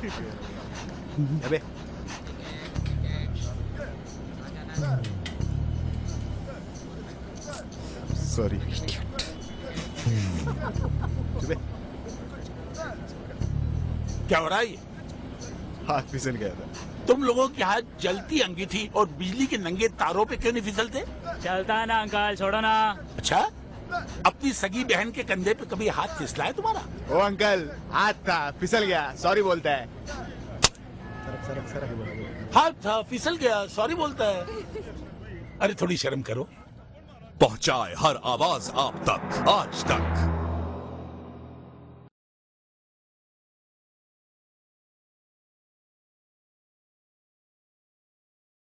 अबे सॉरी। क्या हो रहा है ये? हाथ फिसल गया था। तुम लोगों के हाथ जलती अंगीठी और बिजली के नंगे तारों पे क्यों नहीं फिसलते? चलता है ना अंकल, छोड़ो ना। अच्छा, अपनी सगी बहन के कंधे पे कभी हाथ फिसला है तुम्हारा? ओ अंकल, हाथ था, फिसल गया, सॉरी बोलता है। सरक सरक हाथ था, फिसल गया, सॉरी बोलता है। अरे थोड़ी शर्म करो। पहुंचाए हर आवाज आप तक आज तक।